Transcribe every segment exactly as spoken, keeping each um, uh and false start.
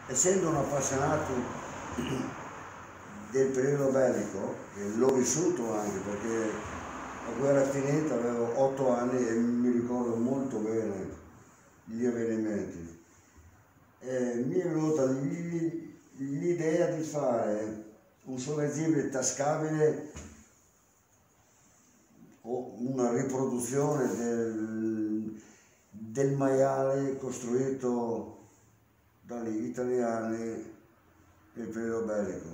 essendo un appassionato del periodo bellico, che l'ho vissuto anche perché la guerra è finita, avevo otto anni e mi ricordo molto bene gli avvenimenti. E mi è venuta l'idea di fare un sommergibile tascabile o una riproduzione del, del maiale costruito dagli italiani nel periodo bellico.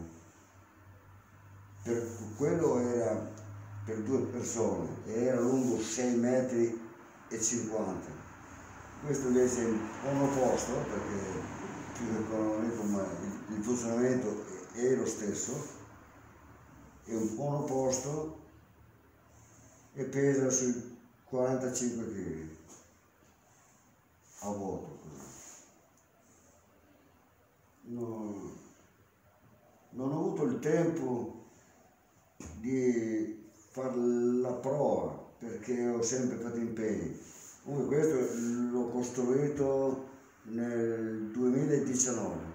Per quello era per due persone e era lungo sei metri e cinquanta. Questo invece è monoposto perché è più economico, ma il, il funzionamento è lo stesso. È un monoposto e pesa sui quarantacinque chili a vuoto. Non, non ho avuto il tempo di fare la prova perché ho sempre fatto impegni. Comunque questo l'ho costruito nel duemiladiciannove.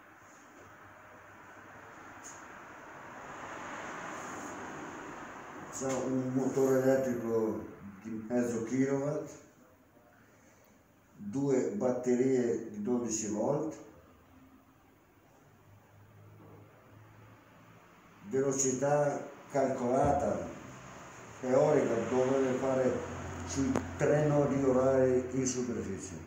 C'è un motore elettrico di mezzo kilowatt, due batterie di dodici volt, velocità calcolata, teorica, dovrebbe fare sui tre nodi orari in superficie.